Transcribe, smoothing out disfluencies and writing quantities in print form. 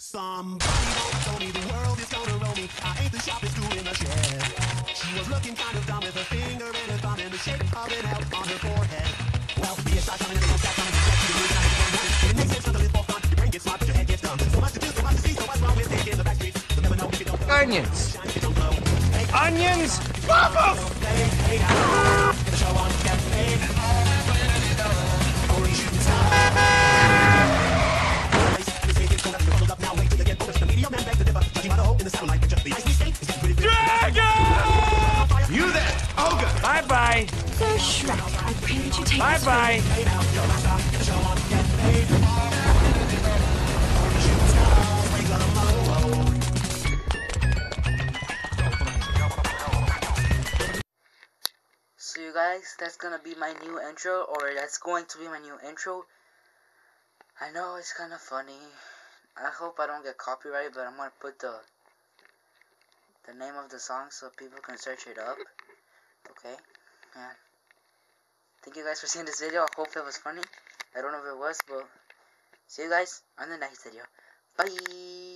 Somebody once told me the world is gonna roll me. I ain't the sharpest tool in the shed. She was looking kind of dumb with her finger and her thumb in the shape of an L on her forehead. Well, the start coming and they don't stop coming. Get to the moon, I just don't it. It makes sense for the live for fun. Your brain gets smart, but your head gets dumb. So much to do, so much to see. So what's wrong with taking the back streets? You'll never know if you don't go. Onions. Shine if you don't glow. Hey, Onions. Vamos. hey, now. Get the show on, get paid. Only shooting stars. You there, Olga. Bye-bye. Sir Shrek, I pray that you take Bye-bye. So you guys, that's gonna be my new intro, or that's going to be my new intro. I know it's kind of funny. I hope I don't get copyrighted, but I'm gonna put the name of the song so people can search it up. Okay, and thank you guys for seeing this video. I hope it was funny. I don't know if it was, but see you guys on the next video. Bye.